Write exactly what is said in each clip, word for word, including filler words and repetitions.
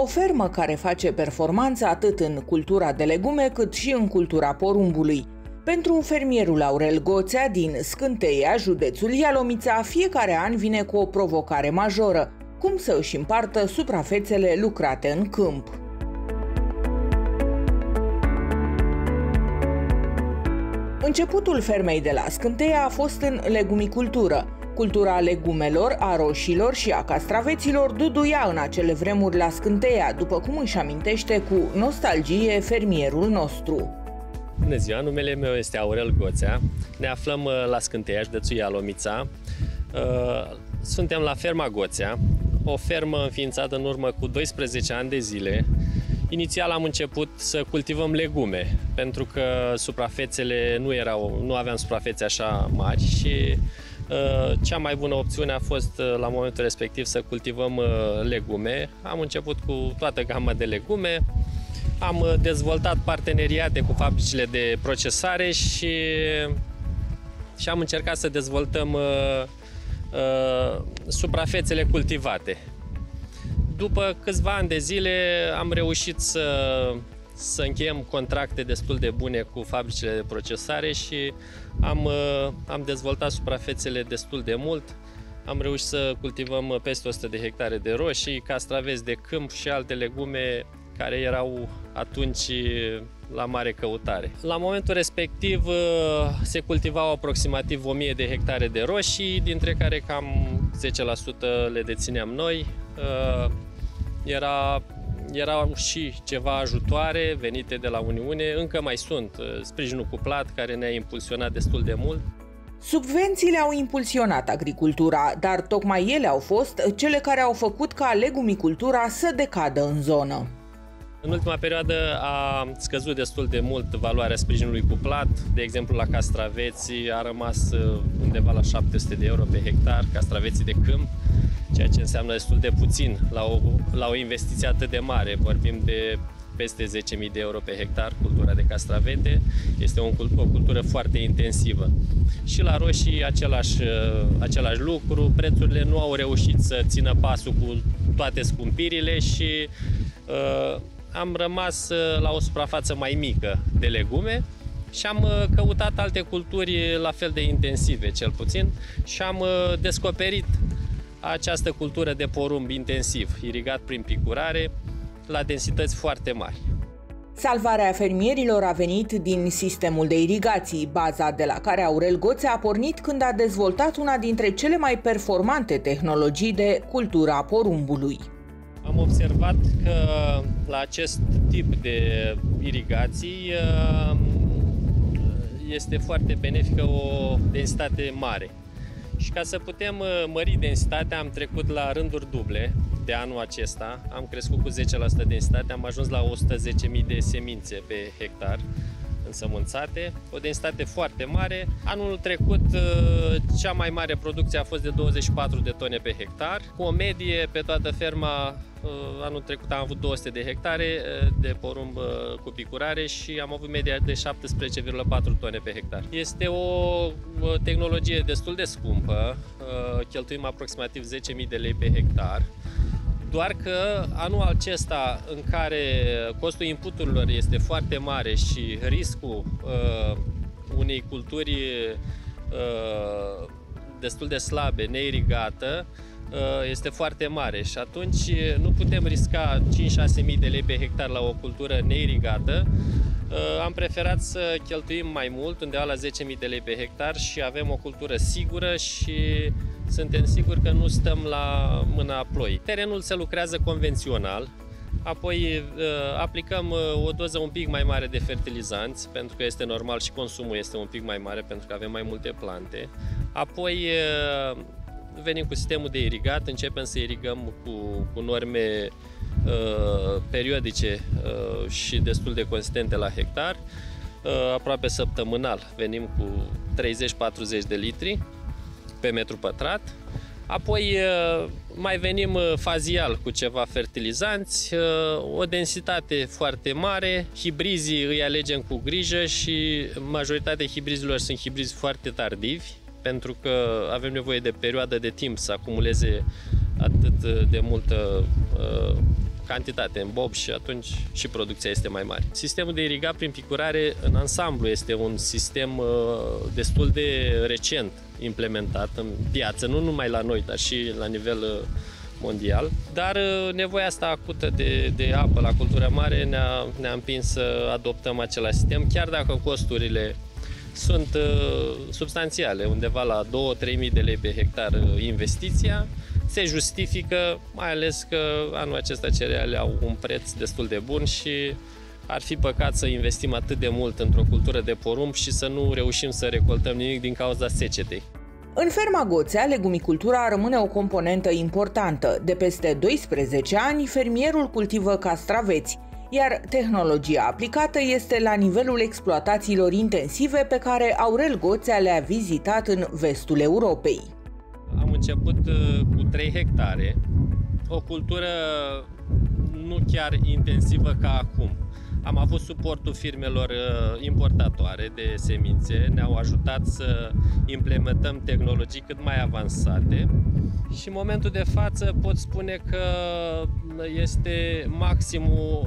o fermă care face performanță atât în cultura de legume cât și în cultura porumbului. Pentru fermierul Aurel Goțea din Scânteia, județul Ialomița, fiecare an vine cu o provocare majoră: cum să își împartă suprafețele lucrate în câmp. Începutul fermei de la Scânteia a fost în legumicultură. Cultura legumelor, a roșilor și a castraveților duduia în acele vremuri la Scânteia, după cum își amintește cu nostalgie fermierul nostru. Bună ziua, numele meu este Aurel Goțea. Ne aflăm la Scânteia, județul Ialomița. Suntem la ferma Goțea, o fermă înființată în urmă cu doisprezece ani de zile. Inițial am început să cultivăm legume, pentru că suprafețele nu erau, nu aveam suprafețe așa mari și uh, cea mai bună opțiune a fost uh, la momentul respectiv să cultivăm uh, legume. Am început cu toată gama de legume, am uh, dezvoltat parteneriate cu fabricile de procesare și, și am încercat să dezvoltăm uh, uh, suprafețele cultivate. După câțiva ani de zile am reușit să, să încheiem contracte destul de bune cu fabricile de procesare și am, am dezvoltat suprafețele destul de mult. Am reușit să cultivăm peste o sută de hectare de roșii, castraveți de câmp și alte legume care erau atunci la mare căutare. La momentul respectiv se cultivau aproximativ o mie de hectare de roșii, dintre care cam zece la sută le dețineam noi. Era, erau și ceva ajutoare venite de la Uniune, încă mai sunt sprijinul cuplat care ne-a impulsionat destul de mult. Subvențiile au impulsionat agricultura, dar tocmai ele au fost cele care au făcut ca legumicultura să decadă în zonă. În ultima perioadă a scăzut destul de mult valoarea sprijinului cuplat. De exemplu, la castraveți a rămas undeva la șapte sute de euro pe hectar, castraveții de câmp, ceea ce înseamnă destul de puțin la o, la o investiție atât de mare. Vorbim de peste zece mii de euro pe hectar, cultura de castravete. Este o, o cultură foarte intensivă. Și la roșii același, același lucru, prețurile nu au reușit să țină pasul cu toate scumpirile și uh, am rămas la o suprafață mai mică de legume și am căutat alte culturi la fel de intensive, cel puțin, și am descoperit această cultură de porumb intensiv, irigat prin picurare, la densități foarte mari. Salvarea fermierilor a venit din sistemul de irigații, baza de la care Aurel Goțea a pornit când a dezvoltat una dintre cele mai performante tehnologii de cultura porumbului. Am observat că la acest tip de irigații este foarte benefică o densitate mare. Și ca să putem mări densitatea, am trecut la rânduri duble de anul acesta. Am crescut cu zece la sută densitate, am ajuns la o sută zece mii de semințe pe hectar însămânțate, o densitate foarte mare. Anul trecut, cea mai mare producție a fost de douăzeci și patru de tone pe hectar, cu o medie pe toată ferma. Anul trecut am avut două sute de hectare de porumb cu picurare și am avut media de șaptesprezece virgulă patru tone pe hectar. Este o tehnologie destul de scumpă, cheltuim aproximativ zece mii de lei pe hectar, doar că anul acesta, în care costul inputurilor este foarte mare și riscul uh, unei culturi uh, destul de slabe, neirigată, este foarte mare și atunci nu putem risca cinci-șase mii de lei pe hectar la o cultură neirigată. Am preferat să cheltuim mai mult, undeva la zece mii de lei pe hectar, și avem o cultură sigură și suntem siguri că nu stăm la mâna ploii. Terenul se lucrează convențional, apoi aplicăm o doză un pic mai mare de fertilizanți, pentru că este normal și consumul este un pic mai mare, pentru că avem mai multe plante. Apoi venim cu sistemul de irigat, începem să irigăm cu, cu norme uh, periodice uh, și destul de consistente la hectar. Uh, aproape săptămânal venim cu treizeci-patruzeci de litri pe metru pătrat. Apoi uh, mai venim fazial cu ceva fertilizanți, uh, o densitate foarte mare, hibrizii îi alegem cu grijă și majoritatea hibrizilor sunt hibrizi foarte tardivi, pentru că avem nevoie de perioadă de timp să acumuleze atât de multă uh, cantitate în bob și atunci și producția este mai mare. Sistemul de irigat prin picurare în ansamblu este un sistem destul de recent implementat în piață, nu numai la noi, dar și la nivel mondial. Dar nevoia asta acută de, de apă la cultură mare ne-a, ne-a împins să adoptăm același sistem, chiar dacă costurile sunt uh, substanțiale, undeva la două-trei mii de lei pe hectar investiția, se justifică, mai ales că anul acesta cerealele au un preț destul de bun și ar fi păcat să investim atât de mult într-o cultură de porumb și să nu reușim să recoltăm nimic din cauza secetei. În ferma Goțea, legumicultura rămâne o componentă importantă. De peste doisprezece ani, fermierul cultivă castraveți, iar tehnologia aplicată este la nivelul exploatațiilor intensive pe care Aurel Goțea le-a vizitat în vestul Europei. Am început cu trei hectare, o cultură nu chiar intensivă ca acum. Am avut suportul firmelor importatoare de semințe, ne-au ajutat să implementăm tehnologii cât mai avansate și în momentul de față pot spune că este maximul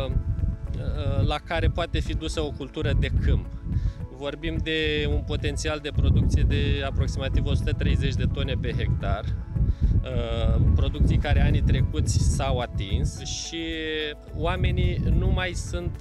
la care poate fi dusă o cultură de câmp. Vorbim de un potențial de producție de aproximativ o sută treizeci de tone pe hectar, producții care anii trecuți s-au atins și oamenii nu mai sunt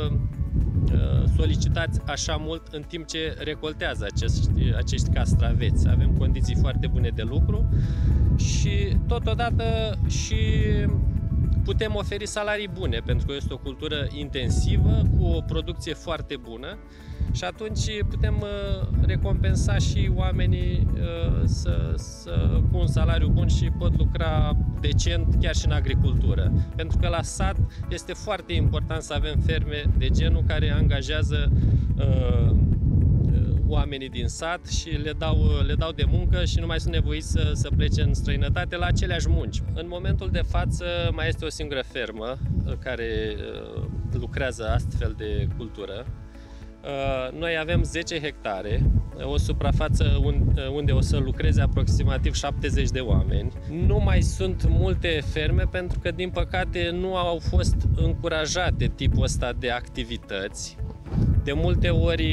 solicitați așa mult în timp ce recoltează acești, acești castraveți. Avem condiții foarte bune de lucru și totodată și putem oferi salarii bune, pentru că este o cultură intensivă cu o producție foarte bună și atunci putem recompensa și oamenii să, să, cu un salariu bun și pot lucra decent chiar și în agricultură. Pentru că la sat este foarte important să avem ferme de genul care angajează uh, oamenii din sat și le dau, le dau de muncă și nu mai sunt nevoiți să, să plece în străinătate la aceleași munci. În momentul de față mai este o singură fermă care uh, lucrează astfel de cultură. Noi avem zece hectare, o suprafață unde o să lucreze aproximativ șaptezeci de oameni. Nu mai sunt multe ferme pentru că, din păcate, nu au fost încurajate tipul ăsta de activități. De multe ori,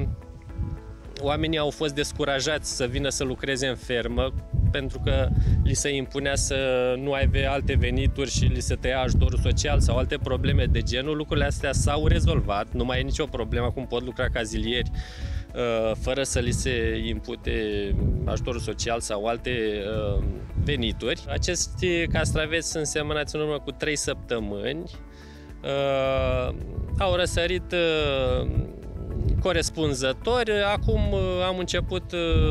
oamenii au fost descurajați să vină să lucreze în fermă pentru că li se impunea să nu aibă alte venituri și li se tăia ajutorul social sau alte probleme de genul. Lucrurile astea s-au rezolvat, nu mai e nicio problemă, acum pot lucra ca zilieri fără să li se impute ajutorul social sau alte venituri. Acești castraveți sunt semănați în urmă cu trei săptămâni, au răsărit corespunzători. Acum am început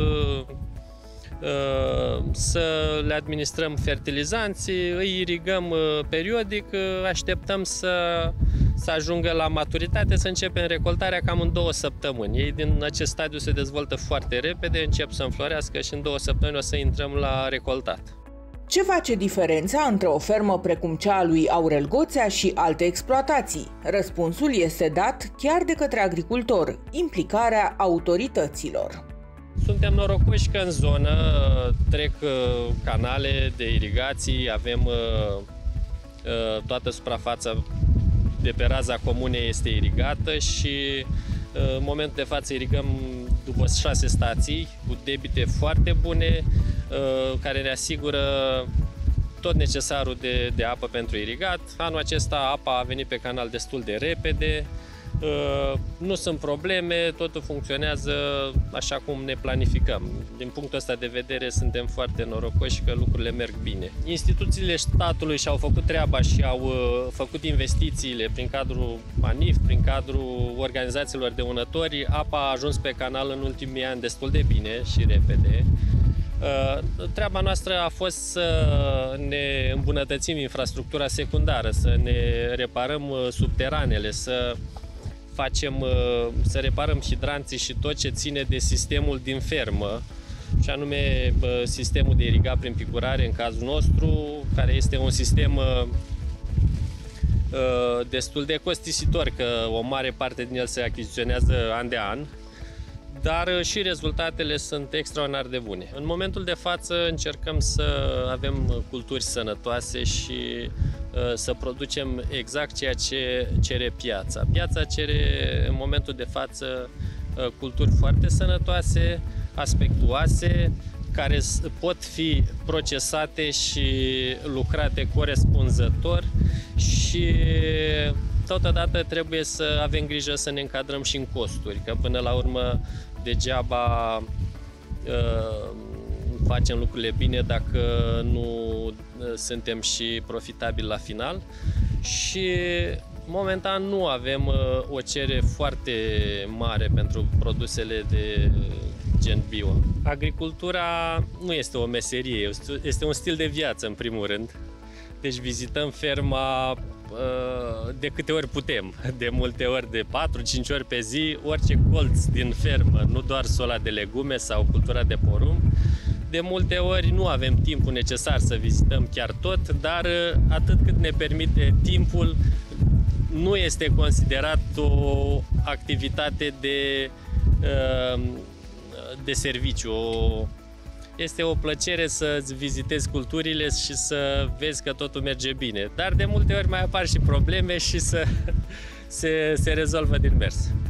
să le administrăm fertilizanții, îi irigăm periodic, așteptăm să, să ajungă la maturitate, să începem recoltarea cam în două săptămâni. Ei din acest stadiu se dezvoltă foarte repede, încep să înflorească și în două săptămâni o să intrăm la recoltat. Ce face diferența între o fermă precum cea a lui Aurel Goțea și alte exploatații? Răspunsul este dat chiar de către agricultor, implicarea autorităților. Suntem norocoși că în zonă trec canale de irigații, avem toată suprafața de pe raza comunei este irigată și în momentul de față irigăm după șase stații cu debite foarte bune care ne asigură tot necesarul de, de apă pentru irigat. Anul acesta apa a venit pe canal destul de repede. Nu sunt probleme, totul funcționează așa cum ne planificăm. Din punctul ăsta de vedere suntem foarte norocoși că lucrurile merg bine. Instituțiile statului și-au făcut treaba și au făcut investițiile prin cadrul ANIF, prin cadrul organizațiilor de vânători. Apa a ajuns pe canal în ultimii ani destul de bine și repede. Treaba noastră a fost să ne îmbunătățim infrastructura secundară, să ne reparăm subteranele, să facem, să reparăm hidranții și tot ce ține de sistemul din fermă, și anume sistemul de irigat prin picurare în cazul nostru, care este un sistem destul de costisitor, că o mare parte din el se achiziționează an de an, dar și rezultatele sunt extraordinar de bune. În momentul de față încercăm să avem culturi sănătoase și să producem exact ceea ce cere piața. Piața cere în momentul de față culturi foarte sănătoase, aspectuoase, care pot fi procesate și lucrate corespunzător și totodată trebuie să avem grijă să ne încadrăm și în costuri, că până la urmă degeaba uh, facem lucrurile bine dacă nu suntem și profitabili la final. Și momentan nu avem uh, o cerere foarte mare pentru produsele de gen bio. Agricultura nu este o meserie, este un stil de viață în primul rând. Deci vizităm ferma de câte ori putem, de multe ori, de patru cinci ori pe zi, orice colț din fermă, nu doar sola de legume sau cultura de porumb. De multe ori nu avem timpul necesar să vizităm chiar tot, dar atât cât ne permite timpul, nu este considerat o activitate de, de serviciu. Este o plăcere să-ți vizitezi culturile și să vezi că totul merge bine. Dar de multe ori mai apar și probleme și să se, se rezolvă din mers.